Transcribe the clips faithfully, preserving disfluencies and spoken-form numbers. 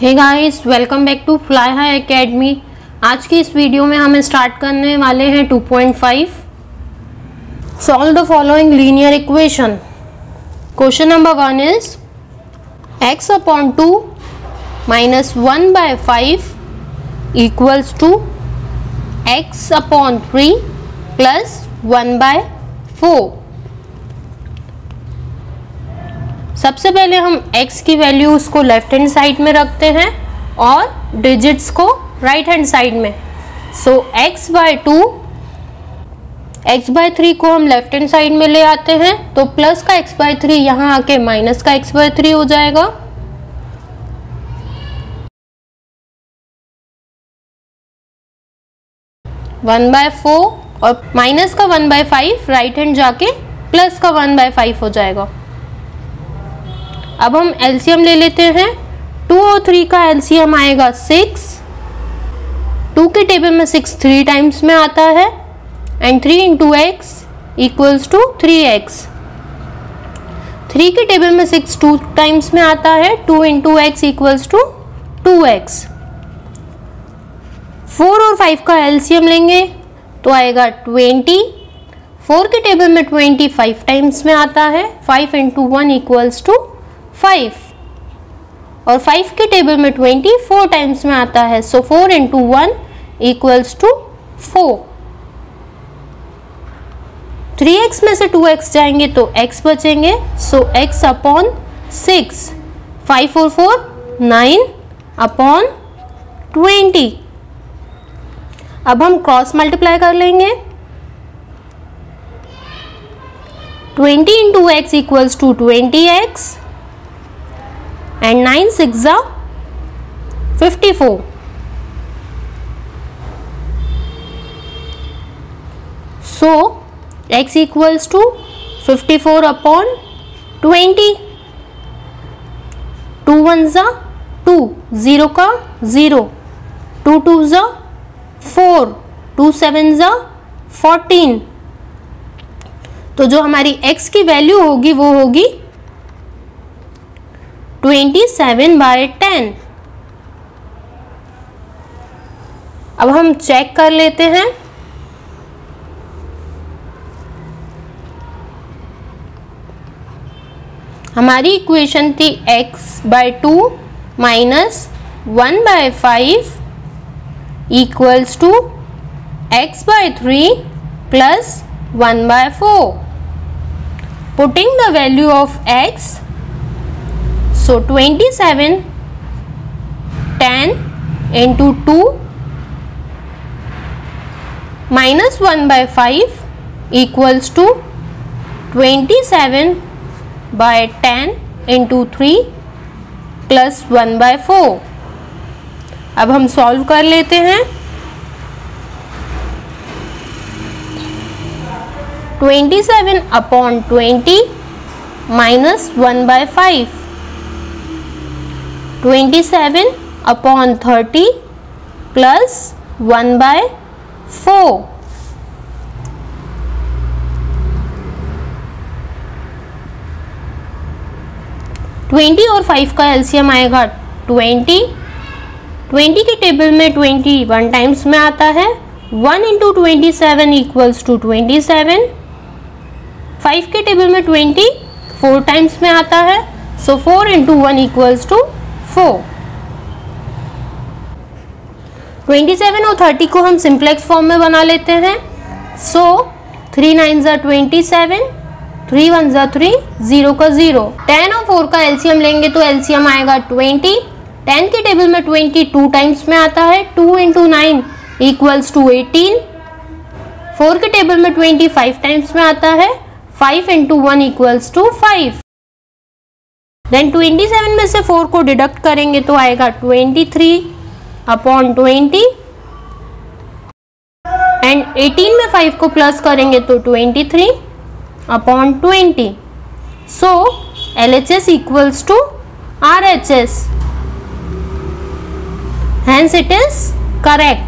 Hey guys, welcome back to Fly High Academy. आज की इस वीडियो में हम स्टार्ट करने वाले हैं two point five. Solve the following linear equation. Question number one is x upon two minus one by five equals to x upon three plus one by four. सबसे पहले हम x की values को left hand side में रखते हैं और digits को राइट हैंड साइड में। So x by two, x by three को हम लेफ्ट हैंड साइड में ले आते हैं तो प्लस का x बाय थ्री यहाँ आके माइनस का x बाय थ्री हो जाएगा। वन बाय फोर और माइनस का one by five right hand जाके प्लस का वन बाय फाइव हो जाएगा। अब हम एलसीएम ले लेते हैं। टू और थ्री का एलसीएम आएगा सिक्स। टू के टेबल में सिक्स थ्री टाइम्स में आता है and three into x equals to three x. Three के टेबल में सिक्स टू टाइम्स में आता है, two into x equals to two x. Four और फाइव का एलसीएम लेंगे तो आएगा ट्वेंटी। फोर के टेबल में ट्वेंटी फाइव टाइम्स में आता है, five into one equals to five और फाइव के टेबल में ट्वेंटी फोर टाइम्स में आता है, so four into one equals to four. Three x में से टू एक्स जाएंगे तो x बचेंगे, so x upon six. Five और फोर नाइन अपॉन ट्वेंटी। अब हम क्रॉस मल्टीप्लाई कर लेंगे। Twenty into x equals to twenty x and nine six are fifty-four. So x equals to fifty-four upon twenty. two ones are two, zero का zero, two twos are four, two sevens are fourteen. तो जो हमारी x की value होगी वो होगी twenty seven by ten. अब हम चेक कर लेते हैं। हमारी इक्वेशन थी x by two minus one by five equals to x by three plus one by four. Putting the value of x, so twenty-seven, ten into two minus one by five equals to twenty-seven by ten into three plus one by four. अब हम solve कर लेते हैं। twenty-seven upon twenty minus one by five, twenty-seven upon thirty plus one by four. Twenty और five का LCM आएगा twenty. Twenty के table में ट्वेंटी वन टाइम्स में आता है, one into twenty seven equals to twenty seven. Five के table में ट्वेंटी फोर टाइम्स में आता है, so four into one equals to four. Twenty seven और थर्टी को हम सिंप्लेक्स फॉर्म में बना लेते हैं। सो थ्री नाइन ज़ा ट्वेंटी सेवन, थ्री वन ज़ा थ्री, जीरो का जीरो। टेन और फोर का एलसीएम लेंगे तो एलसीएम आएगा ट्वेंटी। टेन के टेबल में ट्वेंटी टू टाइम्स में आता है, two into nine equals to eighteen. Four के टेबल में ट्वेंटी फाइव टाइम्स में आता है, five into one equals to five. Then twenty seven में से फोर को डिडक्ट करेंगे तो आएगा twenty three upon twenty and eighteen में फाइव को प्लस करेंगे तो twenty three upon twenty. So L H S equals to R H S, hence it is correct.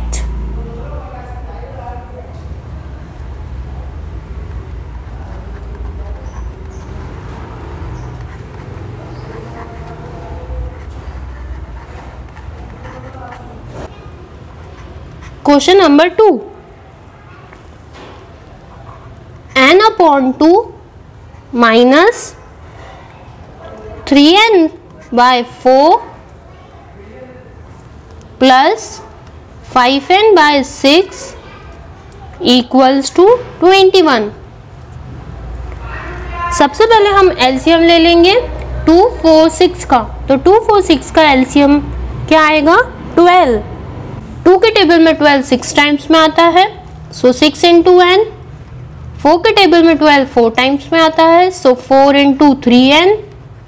Question number two, n upon two minus three n by four plus five n by six equals to twenty one. सबसे पहले हम LCM ले लेंगे to four six का, तो two four six का LCM क्या आएगा ट्वेल्व। टू के टेबल में ट्वेल्व सिक्स टाइम्स में आता है, so six into n. Four के टेबल में ट्वेल्व फोर टाइम्स में आता है, so four into three n.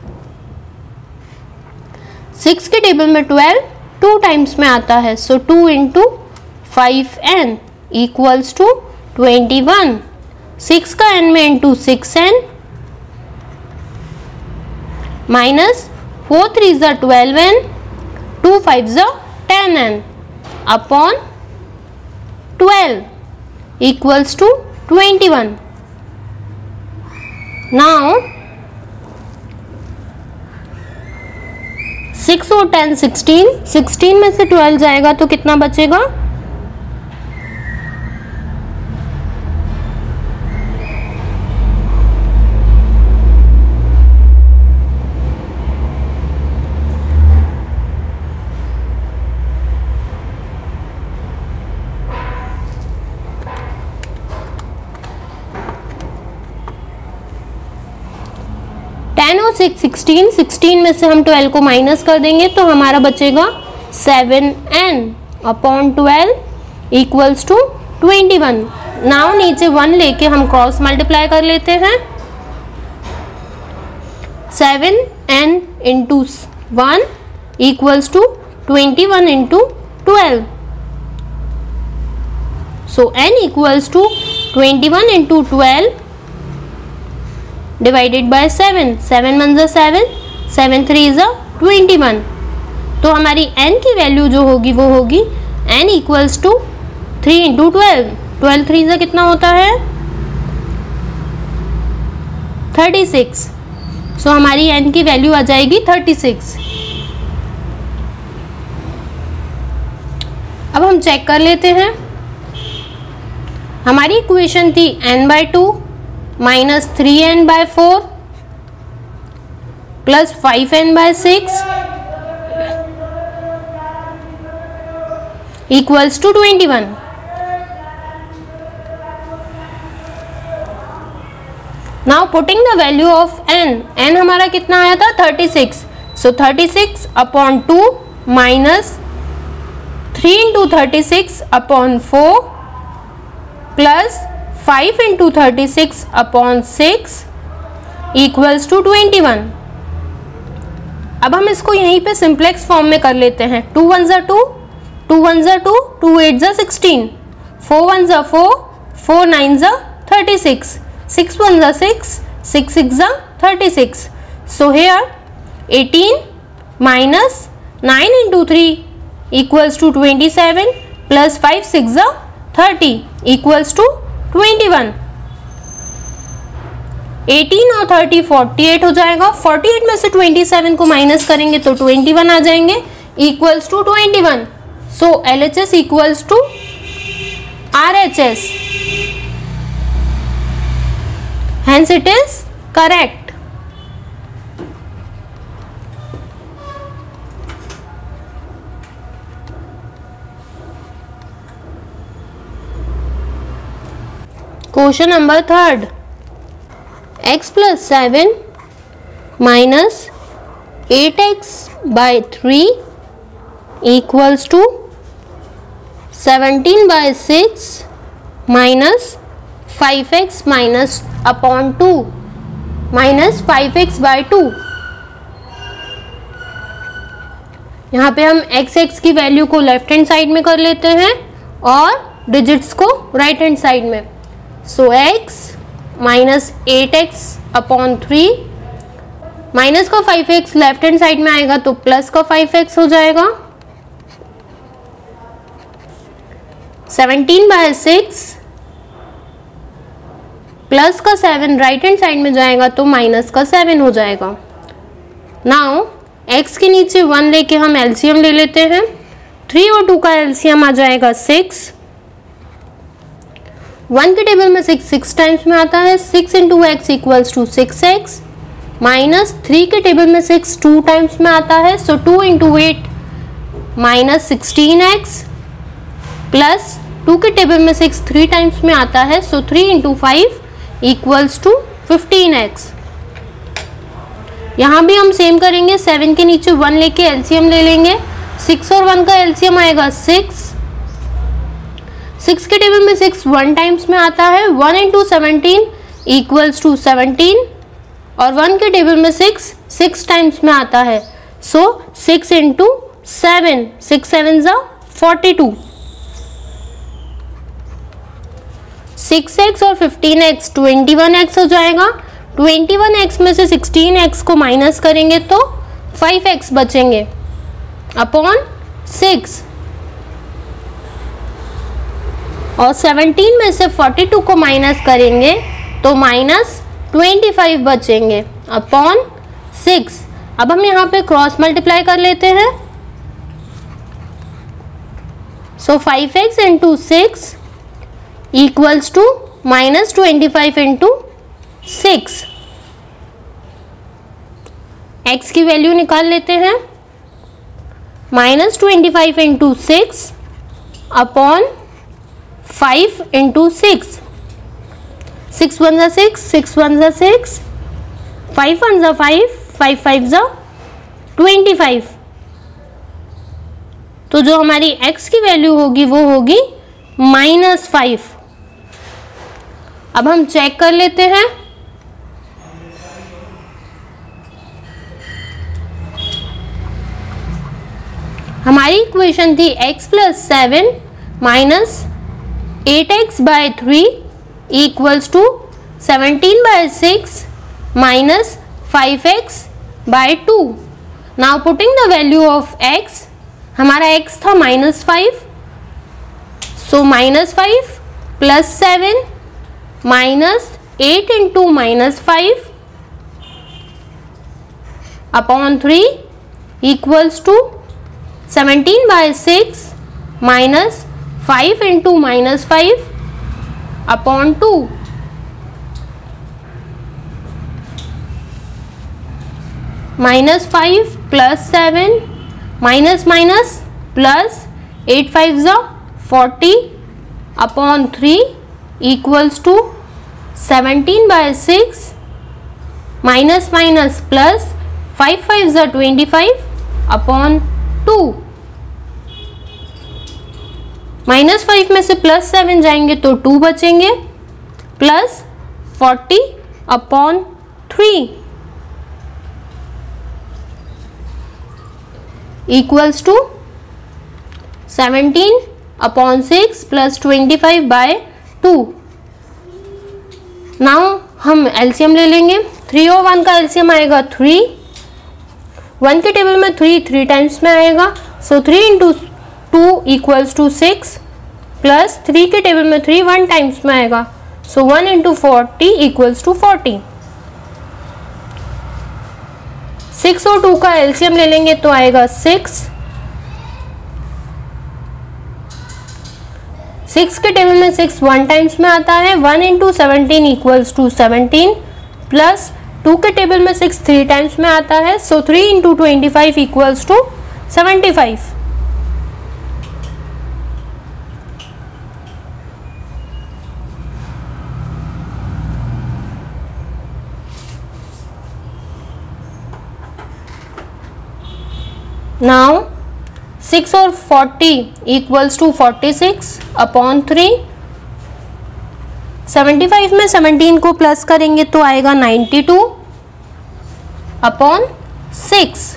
Six के टेबल में ट्वेल्व टू टाइम्स में आता है, so two into five n equals to twenty one. Six का एन में into six n minus four three ज़ा ट्वेल्व एन, टू फाइव ज़ा ten n upon twelve equals to twenty one. Now six और ten sixteen, sixteen में से twelve जाएगा तो कितना बचेगा टेन और सिक्स सिक्सटीन, सिक्सटीन में से हम ट्वेल्व को माइनस कर देंगे तो हमारा बचेगा seven n upon twelve equals to twenty one. Now नीचे वन लेके हम क्रॉस मल्टीप्लाई कर लेते हैं। Seven n into one equals to twenty one into twelve, so n equals to twenty one into twelve divided by seven. Seven one ज़ा seven, seven three ज़ा twenty one. तो हमारी n की value जो होगी वो होगी n equals to three into twelve. Twelve three ज़ा कितना होता है थर्टी सिक्स। सो हमारी n की वैल्यू आ जाएगी थर्टी सिक्स। अब हम चेक कर लेते हैं। हमारी इक्वेशन थी n by two minus three n by four plus five n by six equals to twenty one. Now putting the value of n, n हमारा कितना आया था thirty six, so thirty six upon two minus three into thirty six upon four plus five into thirty six upon six equals to twenty one. अब हम इसको यहीं पे simplex form में कर लेते हैं। टू वन ज़ा टू, टू वन ज़ा टू, टू एट ज़ा सिक्सटीन, फोर वन ज़ा फोर, फोर नाइन ज़ा थर्टी सिक्स, सिक्स वन ज़ा सिक्स, सिक्स सिक्स ज़ा thirty six. So here eighteen minus nine into three equals to twenty seven plus five six ज़ा thirty equals to twenty one. Eighteen और thirty forty eight हो जाएगा। Forty eight में से twenty seven को minus करेंगे तो ट्वेंटी वन आ जाएंगे equals to twenty one. So L H S equals to R H S, hence it is correct. Question number third, x plus seven minus eight x by three equals to seventeen by six minus five x minus upon two minus five x by two. यहाँ पे हम x x की value को left hand side में कर लेते हैं और डिजिट्स को राइट हैंड साइड में। So x minus eight x upon three, minus का five x left hand side में आएगा तो प्लस का फाइव एक्स हो जाएगा। सेवनटीन बाय सिक्स प्लस का सेवन राइट हैंड साइड में जाएगा तो माइनस का सेवन हो जाएगा। नाउ x के नीचे वन लेके हम एलसीएम ले लेते हैं। थ्री और टू का एलसीएम आ जाएगा सिक्स, वन के टेबल में सिक्स सिक्स टाइम्स में आता है, six into x equals to six x, minus three के टेबल में सिक्स टू टाइम्स में आता है, so two into eight minus sixteen x, plus two के टेबल में सिक्स थ्री टाइम्स में आता है, so three into five equals to fifteen x. यहाँ भी हम सेम करेंगे, सेवन के नीचे वन लेके एलसीएम ले लेंगे, सिक्स और वन का एलसीएम आएगा सिक्स, सिक्स के टेबल में सिक्स वन टाइम्स में आता है, one into seventeen equals to seventeen, और वन के टेबल में सिक्स सिक्स टाइम्स में आता है, so six into seven, six seven ज़ा फोर्टी टू, सिक्स एक्स और fifteen x twenty one x हो जाएगा। ट्वेंटी वन एक्स में से सिक्सटीन एक्स को माइनस करेंगे तो फाइव एक्स बचेंगे अपॉन सिक्स, और सेवनटीन में से फोर्टी टू को माइनस करेंगे तो माइनस ट्वेंटी फाइव बचेंगे अपॉन सिक्स। अब हम यहाँ पे क्रॉस मल्टीप्लाई कर लेते हैं, so five x into six equals to minus twenty five into six. X की वैल्यू निकाल लेते हैं, minus twenty five into six upon five into six, six one ज़ा सिक्स, सिक्स वन ज़ा सिक्स, फाइव वन ज़ा five, five five ज़ा twenty five. तो जो हमारी x की वैल्यू होगी वो होगी माइनस फाइव। अब हम चेक कर लेते हैं, हमारी इक्वेशन थी x plus seven minus eight x by three equals to seventeen by six minus five x by two. Now putting the value of x, हमारा x था minus five, so minus five plus seven minus eight into minus five upon three equals to seventeen by six minus five into minus five upon two. Minus five plus seven minus minus plus eight five ज़ा forty upon three equals to seventeen by six minus minus plus five five ज़ा twenty five upon two. Minus five में से plus seven जाएंगे तो two बचेंगे, plus forty upon three equals to seventeen upon six plus twenty five by two. Now हम LCM ले लेंगे, three और वन का एलसीएम आएगा थ्री, वन के टेबल में थ्री थ्री टाइम्स में आएगा, so three into two equals to six, plus three के टेबल में थ्री वन टाइम्स में आएगा, so one into forty equals to forty. Six और टू का एलसीएम ले लेंगे तो आएगा सिक्स, सिक्स के टेबल में सिक्स वन टाइम्स में आता है, one into seventeen equals to seventeen, plus two के टेबल में सिक्स थ्री टाइम्स में आता है, so three into twenty five equals to seventy five. Now six और forty equals to forty six upon three, seventy five में seventeen को plus करेंगे तो आएगा ninety two upon six,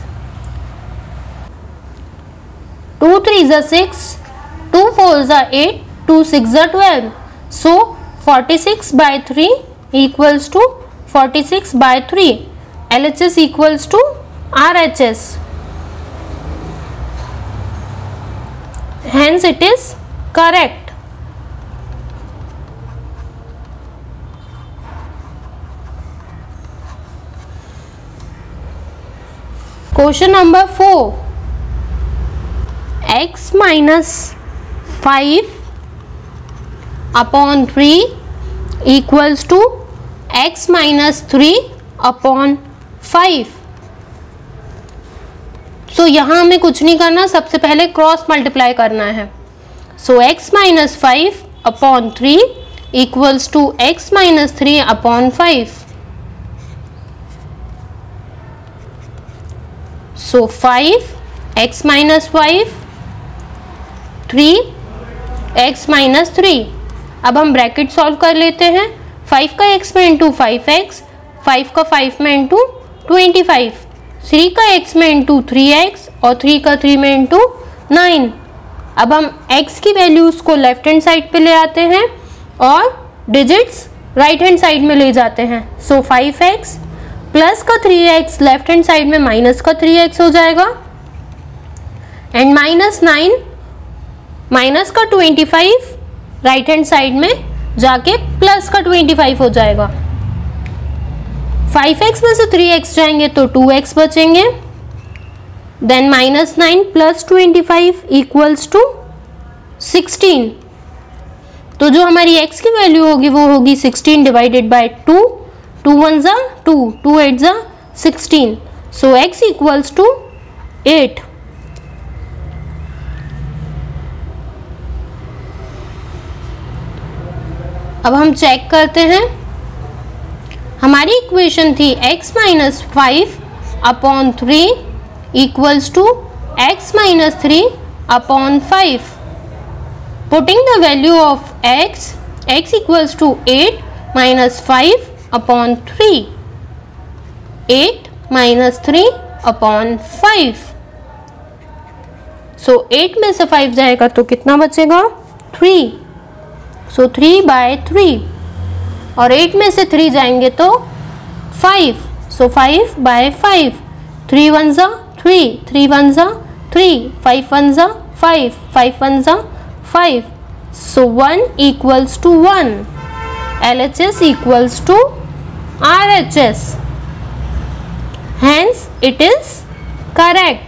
two three ज़ा सिक्स, टू फोर ज़ा eight, two six ज़ा twelve, so forty six by three equals to forty six by three, L H S equals to R H S, hence it is correct. Question number four, x minus five upon three equals to x minus three upon five. So यहाँ हमें कुछ नहीं करना, सबसे पहले cross multiply करना है। So x minus five upon three equals to x minus three upon five. So five x minus five, three x minus three. अब हम ब्रैकेट सॉल्व कर लेते हैं। फाइव का एक्स में इंटू फाइव एक्स, फाइव का फाइव में into twenty five, three का एक्स में इंटू थ्री एक्स और थ्री का थ्री में इंटू नाइन। अब हम x की वैल्यूज़ को लेफ्ट हैंड साइड पे ले आते हैं और डिजिट्स राइट हैंड साइड में ले जाते हैं। सो फाइव एक्स प्लस का three x left hand side में माइनस का थ्री एक्स हो जाएगा, एंड माइनस नाइन माइनस का twenty five right hand side में जाके प्लस का ट्वेंटी फाइव हो जाएगा। फाइव एक्स में से थ्री एक्स जाएंगे तो टू एक्स बचेंगे, then minus nine plus twenty five equals to sixteen. तो जो हमारी x की वैल्यू होगी वो होगी sixteen divided by two, two one ज़ा टू, टू एट ज़ा sixteen. So x equals to eight. अब हम चेक करते हैं। हमारी इक्वेशन थी x minus five upon three equals to x minus three upon five. Putting the value of x, x equals to eight minus five upon three, eight minus three upon five. So eight में से five जाएगा तो कितना बचेगा? Three. So three by three, और eight में से three जाएंगे तो five. So five by five, three one ज़ा थ्री, थ्री वन ज़ा थ्री, फाइव वन ज़ा फाइव, फाइव वन ज़ा five. So one equals to one. L H S equals to R H S. Hence, it is correct.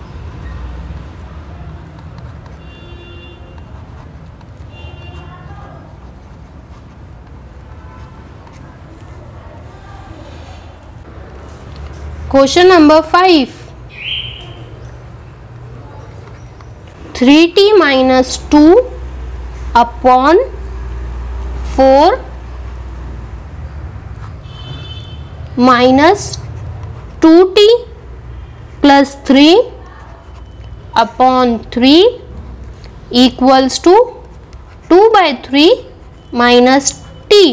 Question number five. three t minus two upon four minus two t plus three upon three equals to two by three minus t.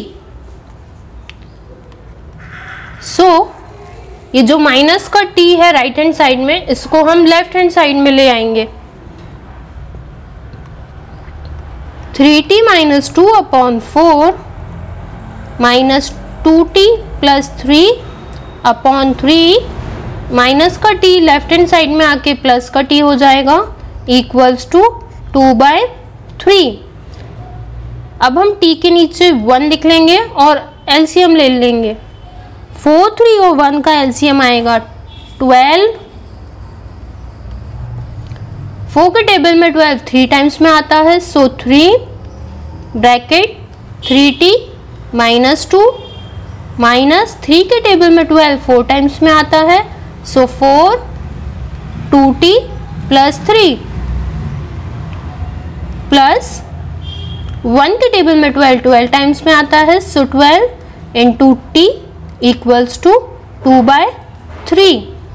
So so, ये जो minus का t है right hand side में, इसको हम left hand side में ले आएंगे। Three t minus two upon four minus two t plus three upon three, minus का t लेफ्ट हैंड साइड में आके प्लस का t हो जाएगा, equals to two by three. अब हम t के नीचे वन लिख लेंगे और एलसीएम ले लेंगे। फोर, थ्री और वन का एलसीएम आएगा ट्वेल्व। फोर के टेबल में ट्वेल्व थ्री टाइम्स में आता है, so three bracket three t minus two minus three के टेबल में ट्वेल्व फोर टाइम्स में आता है, so four two t plus three plus one के टेबल में ट्वेल्व ट्वेल्व टाइम्स में आता है, so twelve into t equals to two by three.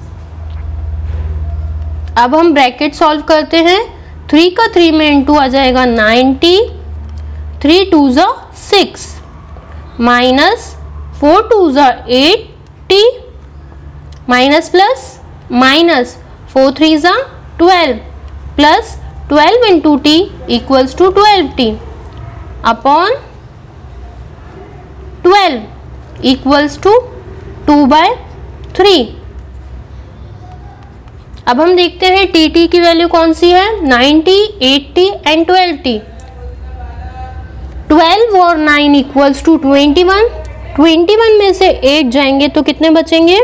अब हम ब्रैकेट सॉल्व करते हैं। थ्री का थ्री में इंटू आ जाएगा नाइन्टी, थ्री टू ज़ा सिक्स माइनस फोर टू ज़ा eight t minus plus minus four three ज़ा twelve plus twelve into t equals to twelve t upon twelve equals to two by three. अब हम देखते हैं T t की value कौन सी है, ninety, eighty and twelve t. Twelve और nine equals to twenty one, twenty one में से एट जाएंगे तो कितने बचेंगे?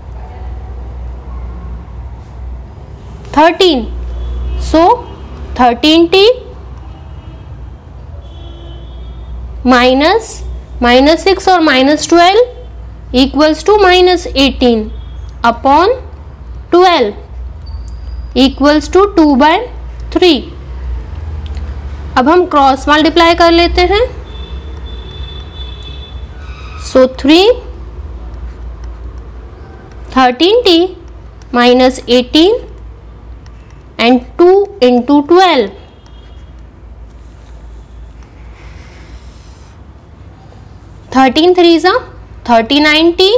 Thirteen. So thirteen t minus minus six और minus twelve equals to minus eighteen upon twelve equals to two by three. अब हम क्रॉस मल्टीप्लाई कर लेते हैं। So three thirteen t minus eighteen and two into twelve. Thirteen three सा thirty nine t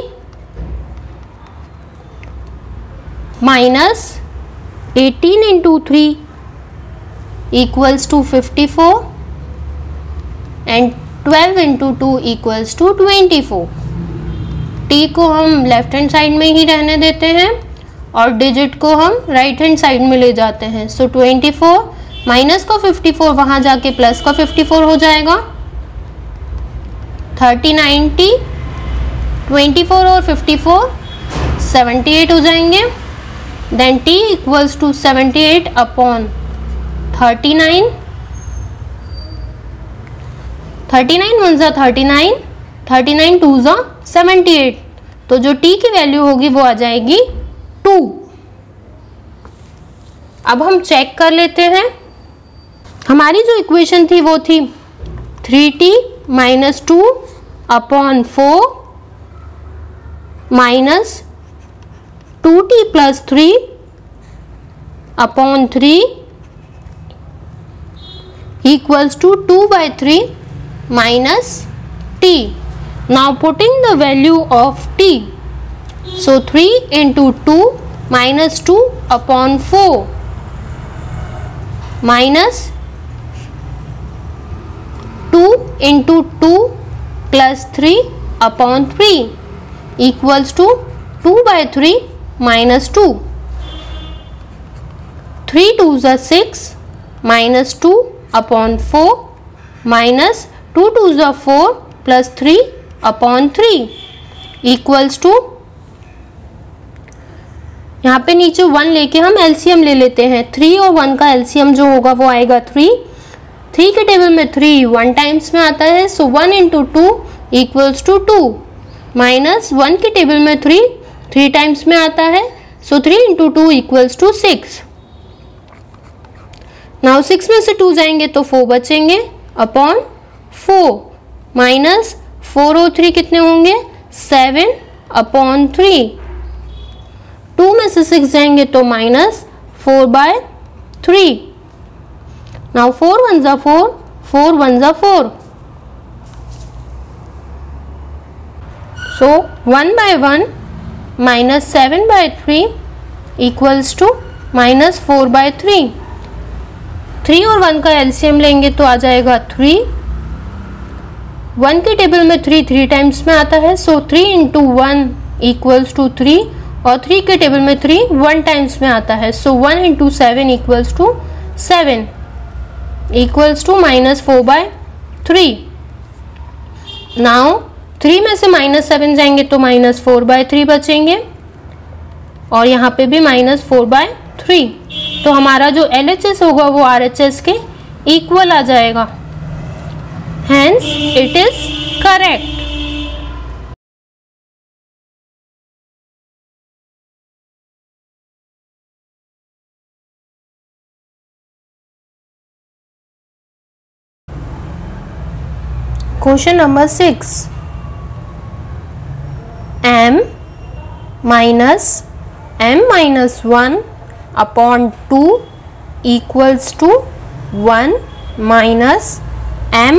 minus eighteen into three equals to fifty four and twelve into two equals to twenty four. T को हम left hand side में ही रहने देते हैं और digit को हम राइट हैंड साइड में ले जाते हैं। सो ट्वेंटी फोर माइनस का फिफ्टी फोर वहाँ जाके प्लस का फिफ्टी फोर हो जाएगा। Thirty nine t twenty four और फिफ्टी फोर सेवेंटी एट हो जाएंगे। Then t equals to seventy eight upon thirty nine. Thirty nine one ज़ा thirty nine, thirty nine two ज़ा सेवेंटी एट, तो जो टी की वैल्यू होगी वो आ जाएगी टू। अब हम चेक कर लेते हैं। हमारी जो इक्वेशन थी वो थी three t minus two upon four minus two t plus three upon three equals to two by three minus t. Now putting the value of t. So three into two minus two upon four minus two into two plus three upon three equals to two by three minus two. three twos are six minus two upon four minus two two ज़ा four plus three upon three equals to, यहाँ पे नीचे one लेके हम LCM ले लेते हैं। Three और वन का एलसीएम जो होगा वो आएगा थ्री। थ्री के टेबल में थ्री वन टाइम्स में आता है, so one into two equals to two minus one के टेबल में थ्री थ्री टाइम्स में आता है, so three into two equals to six. Now six में से टू जाएंगे तो फोर बचेंगे अपॉन फोर माइनस फोर और थ्री कितने होंगे सेवन अपॉन थ्री। टू में से सिक्स जाएंगे तो minus four by three. Now four one ज़ा फोर, फोर वन ज़ा four, so one by one minus seven by three equals to minus four by three. Three और one का LCM लेंगे तो आ जाएगा थ्री। वन के टेबल में थ्री थ्री टाइम्स में आता है, so three into one equals to three, और थ्री के टेबल में थ्री वन टाइम्स में आता है, so one into seven equals to seven equals to minus four by three. Now three में से माइनस सेवन जाएंगे तो माइनस फोर बाय थ्री बचेंगे, और यहाँ पे भी माइनस फोर बाय थ्री। तो हमारा जो एल एच एस होगा वो आर एच एस के इक्वल आ जाएगा। Hence it is correct. Question number six. M minus m minus one upon two equals to one minus m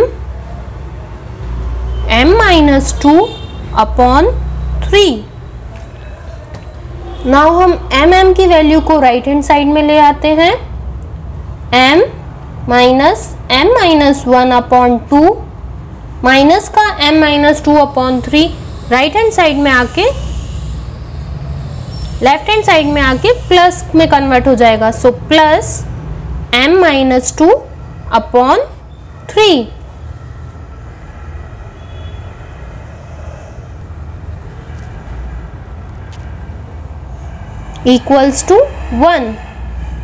m minus two upon three. Now हम m m की value को right hand side में ले आते हैं। m minus m minus one upon two, minus का m minus two upon three right hand side में आके लेफ्ट हैंड साइड में आके प्लस में कन्वर्ट हो जाएगा। So plus m minus two upon three equals to one.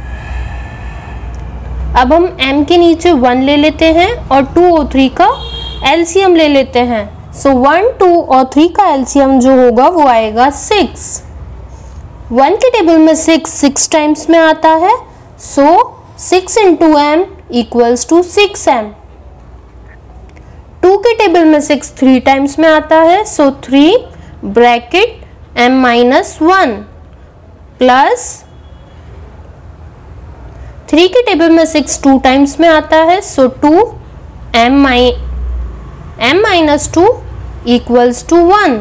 अब हम m के नीचे वन ले लेते हैं और टू और थ्री का एलसीएम ले लेते हैं। सो वन टू और थ्री का एलसीएम जो होगा वो आएगा सिक्स। वन के टेबल में सिक्स सिक्स टाइम्स में आता है, so six into m equals to six m. Two के टेबल में सिक्स थ्री टाइम्स में आता है, so three bracket m minus one plus three के टेबल में सिक्स टू टाइम्स में आता है, सो टू एम माइ m minus two equals to one.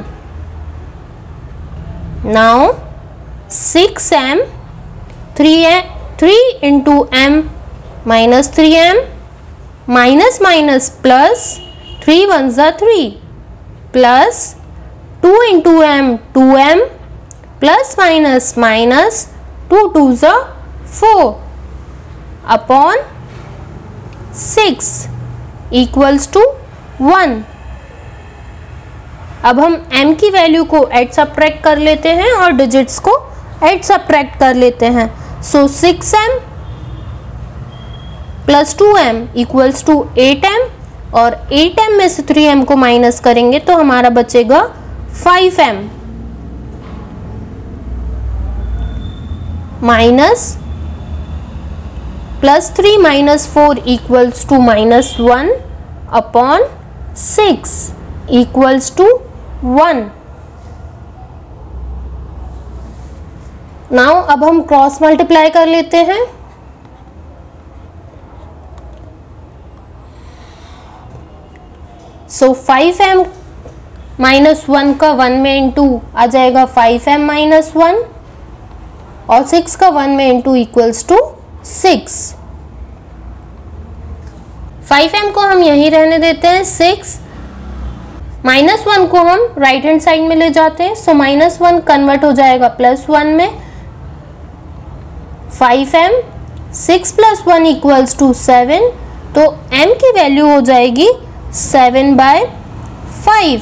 Now six m three three into m minus three m minus minus plus three one ज़ा three plus two into m two m plus minus minus two two ज़ा four upon six equals to one. अब हम m की value को add subtract कर लेते हैं और डिजिट्स को ऐड सब्ट्रैक्ट कर लेते हैं। So six m plus two m equals to eight m और एट एम में से थ्री एम को माइनस करेंगे तो हमारा बचेगा five m minus plus three minus four equals to minus one upon six equals to one. Now अब हम क्रॉस मल्टीप्लाई कर लेते हैं। So five m minus one का वन में इंटू आ जाएगा फाइव एम माइनस वन और सिक्स का वन में into equals to six. Five m को हम यहीं रहने देते हैं, सिक्स माइनस वन को हम राइट हैंड साइड में ले जाते हैं, सो माइनस वन कन्वर्ट हो जाएगा प्लस वन में। Five m six plus one equals to seven, तो m की वैल्यू हो जाएगी सेवन बाय फाइव।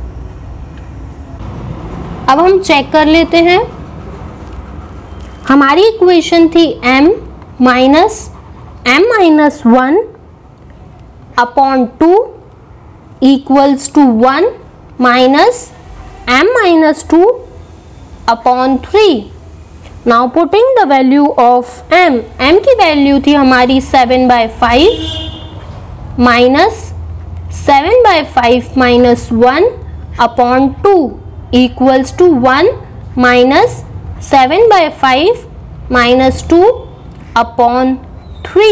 अब हम चेक कर लेते हैं। हमारी इक्वेशन थी m minus m minus one upon two equals to one minus m minus two upon three. Now putting the value of m, m की वैल्यू थी हमारी seven by five minus seven by five minus one upon two equals to one minus seven by five minus two upon three.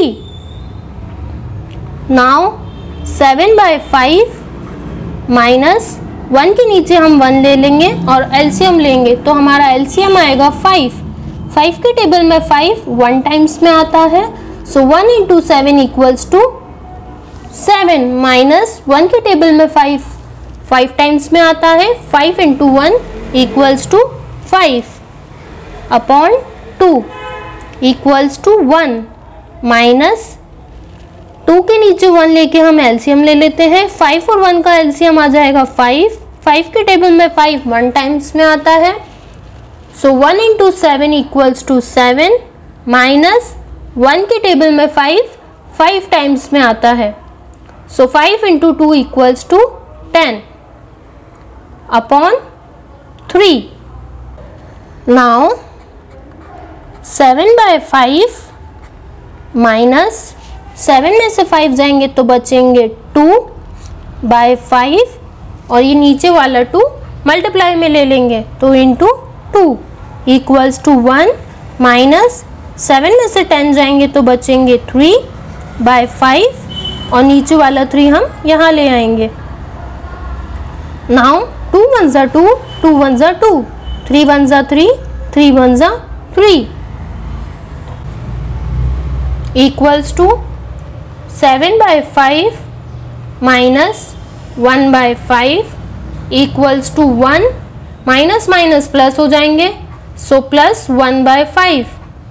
Now seven by five minus one के नीचे हम one ले लेंगे और LCM लेंगे तो हमारा एलसीएम आएगा फाइव। फाइव के टेबल में फाइव वन टाइम्स में आता है, so one into seven equals to seven minus one के टेबल में फाइव फाइव टाइम्स में आता है, five into one equals to five upon two equals to one minus two के नीचे वन लेके हम एलसीएम ले लेते हैं। फाइव और वन का एलसीएम आ जाएगा फाइव। फाइव के टेबल में फाइव वन टाइम्स में आता है, so one into seven equals to seven minus one के टेबल में फाइव फाइव टाइम्स में आता है, so five into two equals to ten upon three. Now seven by five minus seven में से फाइव जाएंगे तो बचेंगे टू बाय फाइव और ये नीचे वाला टू मल्टीप्लाई में ले लेंगे तो into two equals to one minus seven में से टेन जाएंगे तो बचेंगे थ्री बाय फाइव और नीचे वाला थ्री हम यहाँ ले आएंगे। नाउ टू वन ज़ा टू, टू वन ज़ा टू, थ्री वन ज़ा थ्री, थ्री वन ज़ा three equals to seven by five minus one by five equals to one, minus minus plus हो जाएंगे, so plus one by five.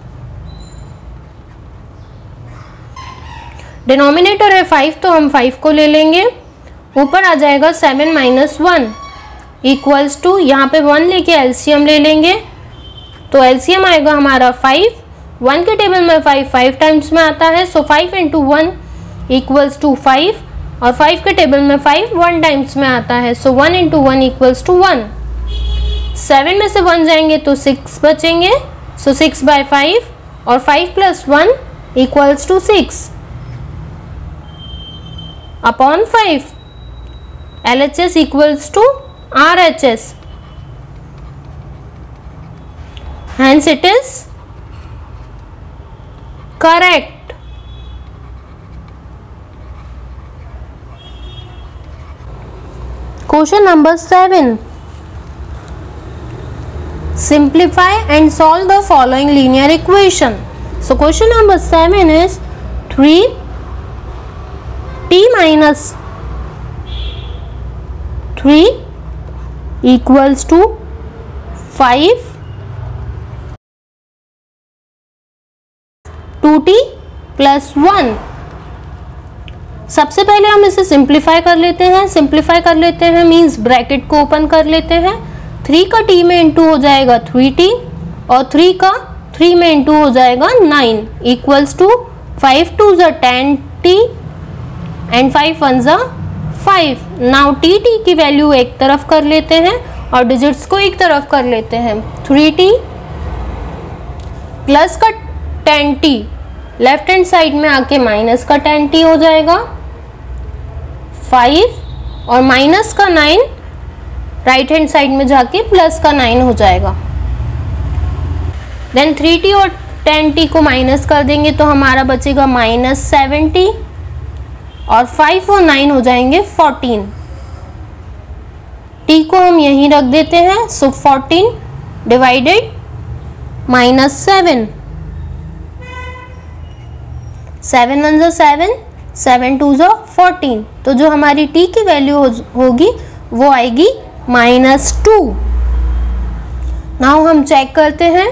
Denominator है five तो हम five को ले लेंगे, ऊपर आ जाएगा seven minus one equals to, यहाँ पे वन लेके एलसीएम ले लेंगे तो एलसीएम आएगा हमारा फाइव। वन के टेबल में फाइव फाइव टाइम्स में आता है, so five into one equals to five और फाइव के टेबल में फाइव वन टाइम्स में आता है, so one into one equals to one. Seven में से वन जाएंगे तो सिक्स बचेंगे, सो सिक्स बाय फाइव और five plus one equals to six upon five. L H S equals to R H S. Hence it is correct. Question number seven. Simplify and solve the following linear equation. So question number seven is three t minus three equals to five two t plus one. सबसे पहले हम इसे simplify कर लेते हैं। Simplify कर लेते हैं मींस ब्रैकेट को ओपन कर लेते हैं। थ्री का टी में इंटू हो जाएगा थ्री टी और थ्री का थ्री में इंटू हो जाएगा nine equals to five two ज़ा ten t and five one ज़ा फाइव। नाउ टी टी की वैल्यू एक तरफ कर लेते हैं और डिजिट्स को एक तरफ कर लेते हैं। थ्री टी प्लस का ten t left hand side में आके माइनस का टेन टी हो जाएगा, फाइव और माइनस का नाइन राइट हैंड साइड में जाके प्लस का नाइन हो जाएगा। देन थ्री टी और टेन टी को माइनस कर देंगे तो हमारा बचेगा माइनस सेवेंटी और फाइव और नाइन हो जाएंगे फोर्टीन। टी को हम यहीं रख देते हैं, so fourteen divided minus seven. Seven one ज़ा सेवन, सेवन टू ज़ा फोर्टीन। तो जो हमारी टी की वैल्यू हो, होगी वो आएगी माइनस टू। नाउ हम चेक करते हैं।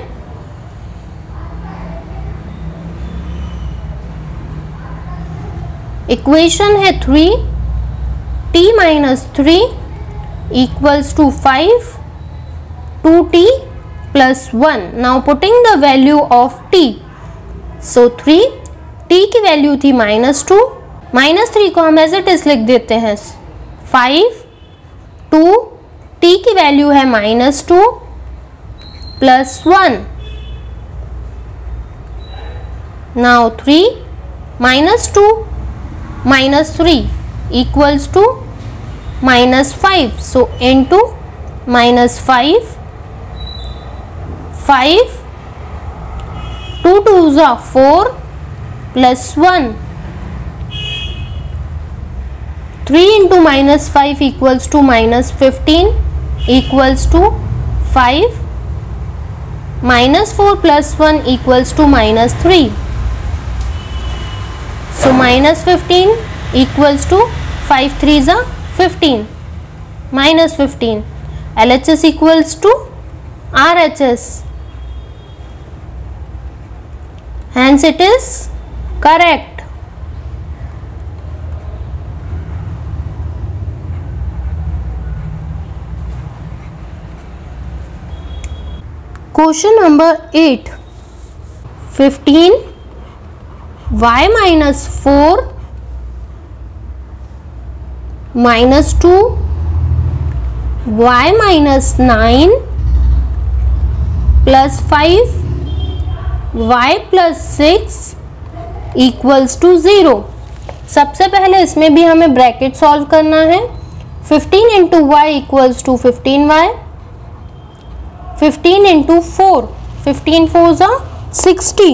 इक्वेशन है three t minus three equals to five two t plus one. Now putting the value of t, so three t की वैल्यू थी माइनस टू, माइनस थ्री को हम एज इट इज लिख देते हैं। फाइव टू टी की value है minus two plus one. Now three minus two minus three equals to minus five, so into minus five, five two two ज़ा four plus one. Three into minus five equals to minus fifteen equals to five, minus four plus one equals to minus three, so minus fifteen equals to five three ज़ा fifteen, minus fifteen. L H S equals to R H S, hence it is correct. Question number eight. fifteen y minus four minus two y minus nine plus five y plus six equals to zero. सबसे पहले इसमें भी हमें bracket solve करना है। Fifteen into y equals to fifteen y, fifteen into four, fifteen four ज़ा sixty,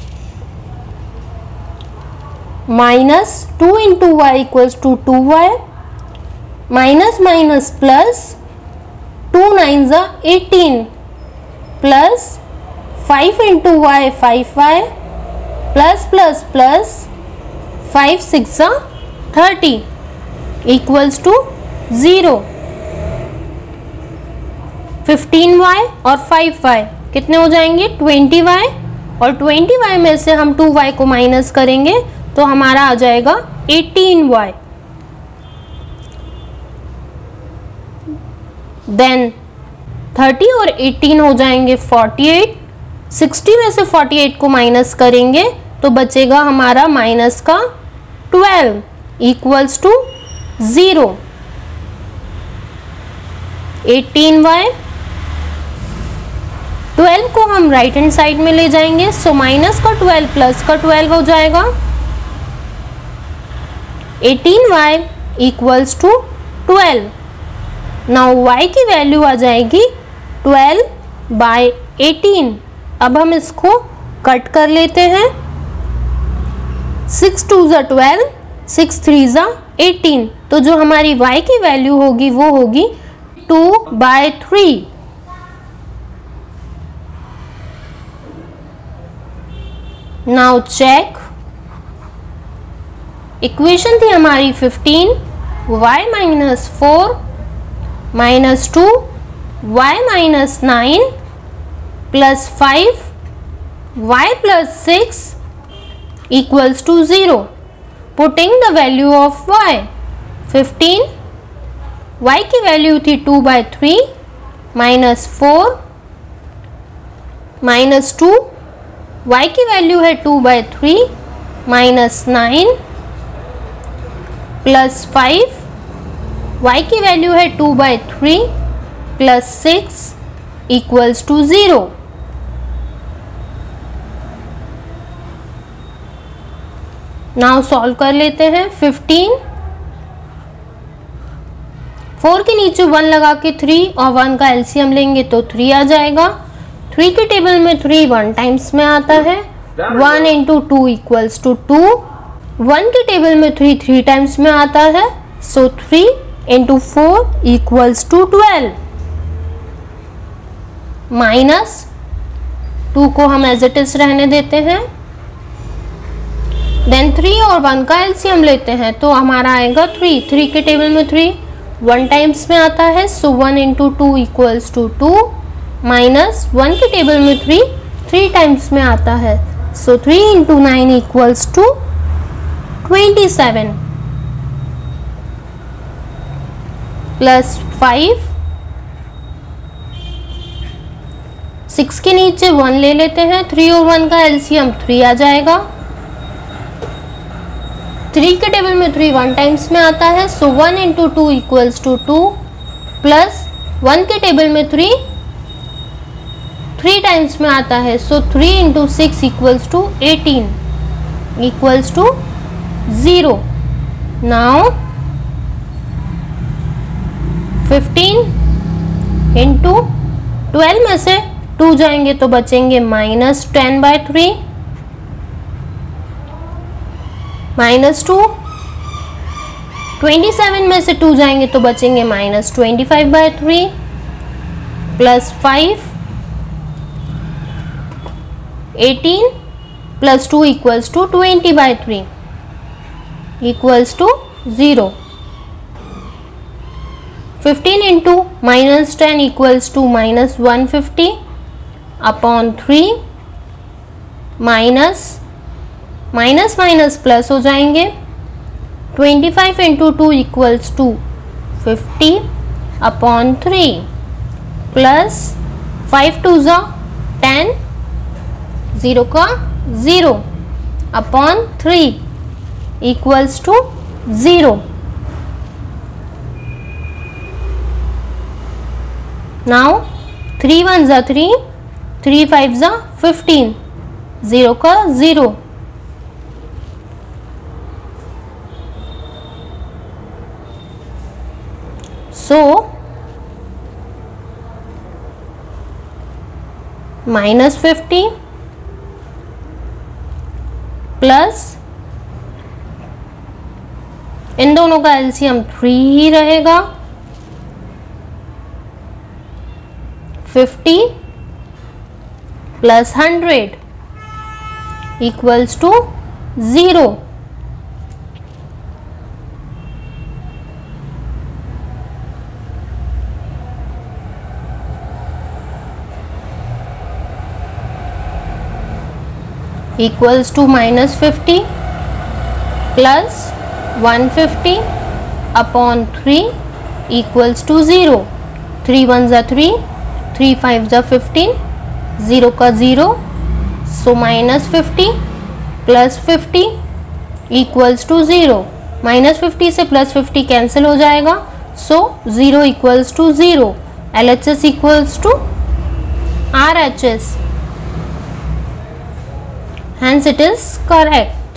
minus two into y equals to two y, minus minus plus, two nine ज़ा eighteen, plus five into y five y, plus plus plus five six ज़ा thirty equals to zero. Fifteen y और five y कितने हो जाएंगे? Twenty y, और twenty y में से हम टू वाई को माइनस करेंगे तो हमारा आ जाएगा एटीन वाई। देन थर्टी और एटीन हो जाएंगे फोर्टी एट, सिक्सटी में से फोर्टी एट को माइनस करेंगे तो बचेगा हमारा माइनस का twelve equals to zero. Eighteen y, twelve को हम राइट हैंड साइड में ले जाएंगे, सो माइनस का ट्वेल्व प्लस का ट्वेल्व हो जाएगा। Eighteen y equals to twelve. Now y की वैल्यू आ जाएगी ट्वेल्व बाय एटीन। अब हम इसको कट कर लेते हैं। सिक्स टू ज़ा ट्वेल्व, सिक्स थ्री ज़ा एटीन, तो जो हमारी y की वैल्यू होगी वो होगी two by three. Now check, equation थी हमारी fifteen, y minus four minus two y minus nine plus five y plus six equals to zero. Putting the value of y, fifteen, y की value थी two by three minus four minus two, y की value है two by three minus nine plus five, y की value है two by three plus six equals to zero. Now solve कर लेते हैं। Fifteen, four के नीचे वन लगा के थ्री और वन का एलसीएम लेंगे तो थ्री आ जाएगा। थ्री के टेबल में थ्री वन टाइम्स में आता है, one into two equals to two. One के टेबल में थ्री थ्री टाइम्स में आता है, so three into four equals to twelve. Minus two को हम एज इट इज रहने देते हैं, देन थ्री और वन का एलसीएम लेते हैं तो हमारा आएगा थ्री। थ्री के टेबल में थ्री वन टाइम्स में आता है, so one into two equals to two. Minus one के टेबल में थ्री थ्री टाइम्स में आता है, so three into nine equals to twenty seven plus five. Six के नीचे वन ले लेते हैं, थ्री और वन का एलसीएम थ्री आ जाएगा। थ्री के टेबल में थ्री वन टाइम्स में आता है, so one into two equals to two plus one के टेबल में थ्री थ्री टाइम्स में आता है, so three into six equals to eighteen equals to zero. Now fifteen into twelve में से टू जाएंगे तो बचेंगे minus ten by three minus two. Twenty seven में से टू जाएंगे तो बचेंगे minus twenty five by three plus five. Eighteen plus two equals to twenty bye three equals to zero. Fifteen into minus ten equals to minus one fifty upon three. Minus minus minus plus हो जाएंगे। Twenty five into two equals to fifty upon three plus five two ज़ा ten, zero का zero upon three equals to zero. Now three one ज़ा three, three five ज़ा fifteen, zero का zero. So minus fifty plus इन दोनों का LCM three ही रहेगा, fifty plus hundred equals to zero. Equals to minus fifty plus one fifty upon three equals to zero. Three one ज़ा three, three five ज़ा fifteen, zero का zero, so minus fifty plus fifty equals to zero. Minus fifty से plus fifty cancel हो जाएगा, so zero equals to zero, L H S equals to R H S, hence it is correct.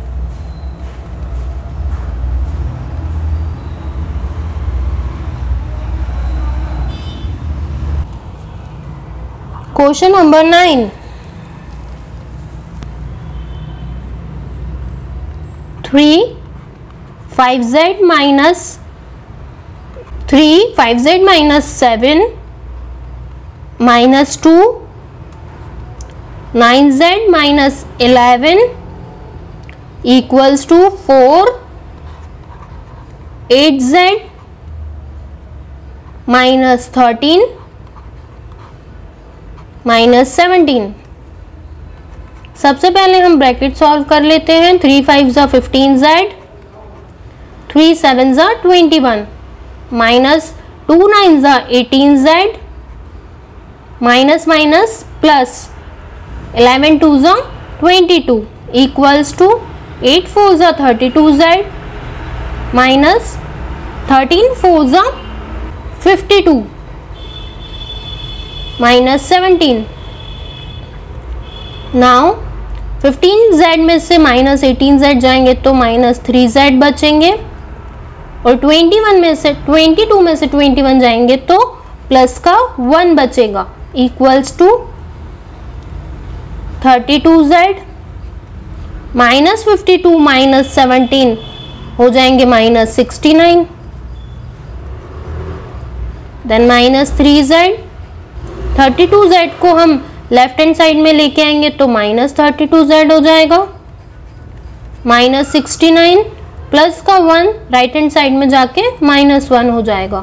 Question number nine. three five z minus three five z minus seven minus two nine z minus eleven equals to four, eight z minus thirteen minus seventeen. सबसे पहले हम bracket solve कर लेते हैं। Three five ज़ा fifteen z, three seven ज़ा twenty one, minus two nine ज़ा eighteen z, minus minus plus eleven two ज़ा twenty two equals to eight four ज़ा thirty two z, minus thirteen four ज़ा fifty two, minus seventeen. Now fifteen z में से minus eighteen Z जाएंगे तो minus three Z बचेंगे, और twenty one में से ट्वेंटी टू में से ट्वेंटी वन जाएंगे तो प्लस का वन बचेगा, equals to thirty two z, minus fifty two minus seventeen हो जाएंगे minus sixty nine, then minus three z, thirty two z को हम लेफ्ट हैंड साइड में लेके आएंगे तो माइनस थर्टी टू जेड हो जाएगा, माइनस सिक्सटी नाइन प्लस का वन राइट हैंड साइड में जाके माइनस वन हो जाएगा,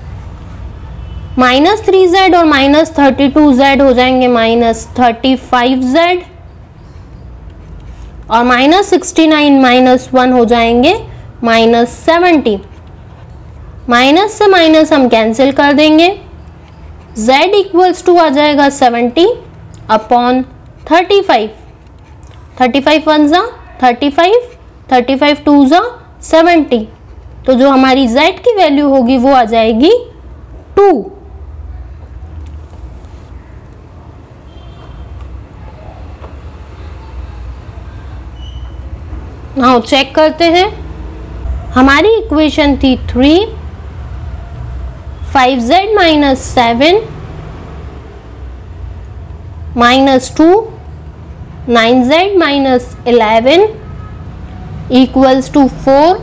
माइनस थ्री जेड और माइनस थर्टी टू जेड हो जाएंगे माइनस थर्टी फाइव जेड, और minus sixty nine minus one हो जाएंगे माइनस सेवेंटी। माइनस से माइनस हम कैंसिल कर देंगे, z इक्वल्स टू आ जाएगा seventy upon thirty five, thirty five one ज़ा thirty five, thirty five two ज़ा सेवेंटी, तो जो हमारी z की वैल्यू होगी वो आ जाएगी टू। नाउ चेक करते हैं, हमारी इक्वेशन थी three five z minus seven minus two nine z minus eleven equals to four,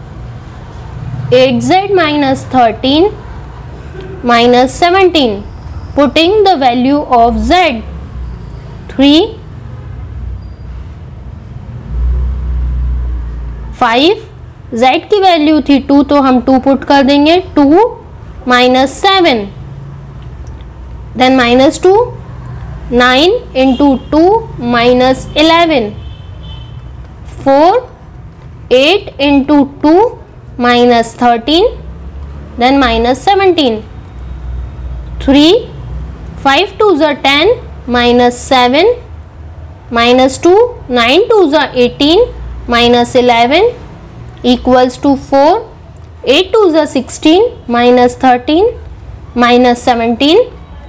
eight z minus thirteen minus seventeen. Putting the value of z, three five, z की value थी two तो हम two put कर देंगे, two minus seven, then minus two, nine into two minus eleven, four, eight into two minus thirteen, then minus seventeen, three, five two ज़ा ten minus seven, minus two, nine two ज़ा eighteen minus eleven equals to four, eight two ज़ा sixteen minus thirteen minus seventeen.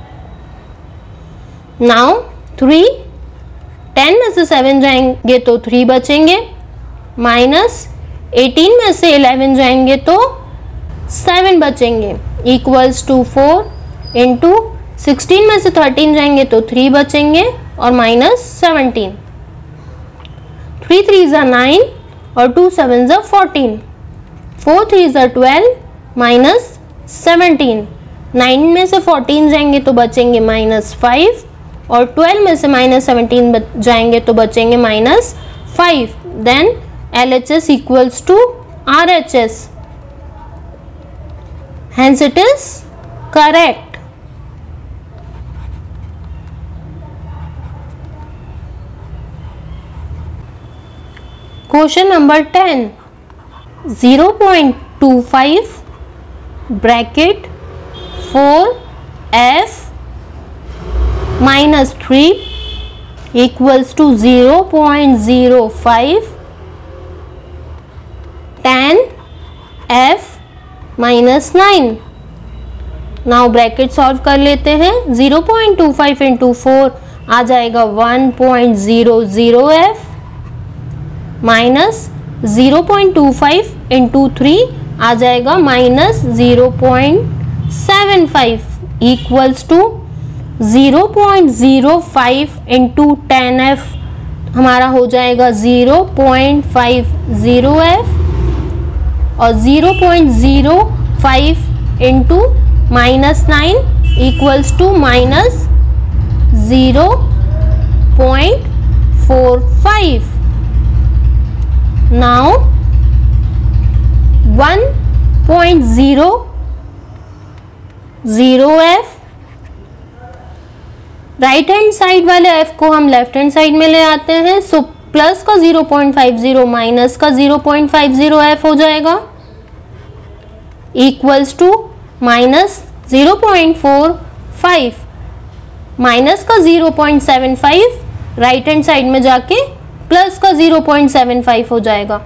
Now three, ten में से seven जाएंगे तो three बचेंगे, minus eighteen में से इलेवन जाएंगे तो सेवन बचेंगे, equals to four into sixteen में से थर्टीन जाएंगे तो थ्री बचेंगे और माइनस सेवनटीन. थ्री थ्री ज़ा नाइन और टू सेवन ज़ा फोर्टीन, फोर थ्री ज़ा ट्वेल्व माइनस सेवनटीन. नाइन में से फोर्टीन जाएंगे तो बचेंगे माइनस फाइव और ट्वेल्व में से माइनस सेवनटीन जाएंगे तो बचेंगे minus five. Then L H S equals to R H S, hence it is correct. Question number ten. zero point two five bracket four f minus three equals to zero point zero five. F minus nine. Now bracket solve कर लेते हैं। Zero point two five into four आ जाएगा one point zero zero f minus zero point two five into three आ जाएगा minus zero point seven five equals to zero point zero five into ten f हमारा हो जाएगा zero point five zero f और zero point zero five into minus nine equals to minus zero point four five. Now one point zero zero f, right hand side वाले f को हम left hand side में ले आते हैं। So plus का zero point five zero minus का zero point five zero f हो जाएगा equals to minus zero point four five, minus का zero point seven five right hand side में जाके प्लस का ज़ीरो पॉइंट सेवन फाइव हो जाएगा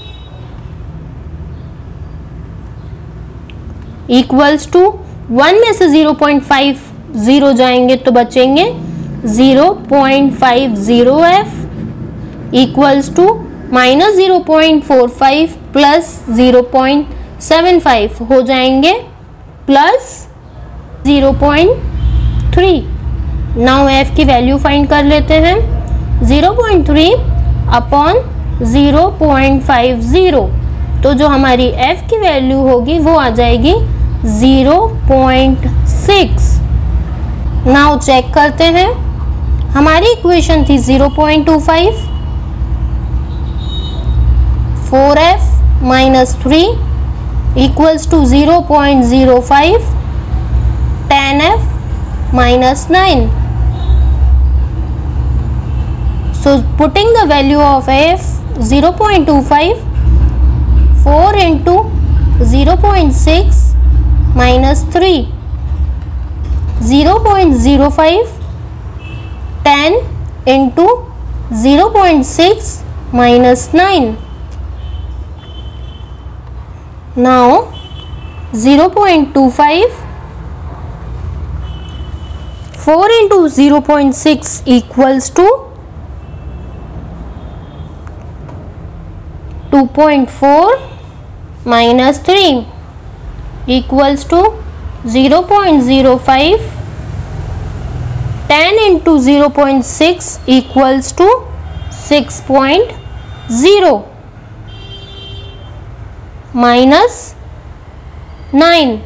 इक्वल्स टू वन में से ज़ीरो पॉइंट फाइव ज़ीरो जाएंगे तो बचेंगे zero point five zero f equals to minus zero point four five plus zero point seven five हो जाएंगे plus zero point three. Now f की वैल्यू फाइंड कर लेते हैं। Zero point three upon zero point five zero, तो जो हमारी f की वैल्यू होगी वो आ जाएगी zero point six. Now check करते हैं। हमारी इक्वेशन थी zero point two five, four f minus three equals to zero point zero five, ten f minus nine. So putting the value of f zero point two five, four into zero point six minus three, zero point zero five, ten into zero point six minus nine. Now zero point two five, four into zero point six equals to two point four minus three equals to zero point zero five, ten into zero point six equals to six point zero minus nine.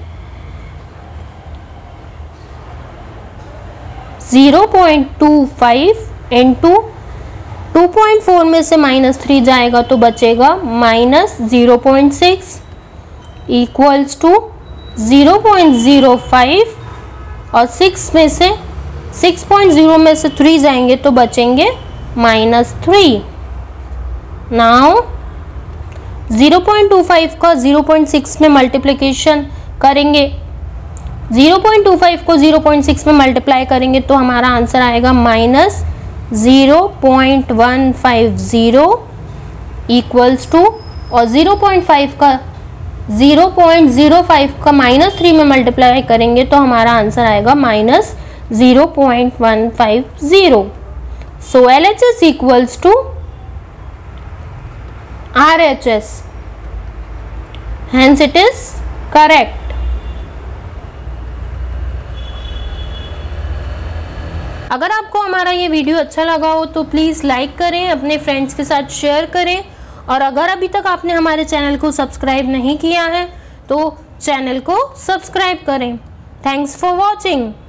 Zero point two five into two point four में से minus three जाएगा तो बचेगा minus zero point six equals to zero point zero five और six में से six point zero में से थ्री जाएंगे तो बचेंगे minus three. Now zero point two five का ज़ीरो पॉइंट सिक्स में मल्टीप्लिकेशन करेंगे, ज़ीरो पॉइंट टू फाइव को ज़ीरो पॉइंट सिक्स में मल्टीप्लाई करेंगे तो हमारा आंसर आएगा minus zero point one five zero equals to, और ज़ीरो पॉइंट फाइव का ज़ीरो पॉइंट ज़ीरो फाइव का माइनस थ्री में मल्टीप्लाई करेंगे तो हमारा आंसर आएगा minus zero point one five zero. So L H S equals to R H S, hence it is correct. अगर आपको हमारा ये वीडियो अच्छा लगा हो तो प्लीज़ लाइक करें, अपने फ्रेंड्स के साथ शेयर करें, और अगर अभी तक आपने हमारे चैनल को सब्सक्राइब नहीं किया है तो चैनल को सब्सक्राइब करें. Thanks for watching.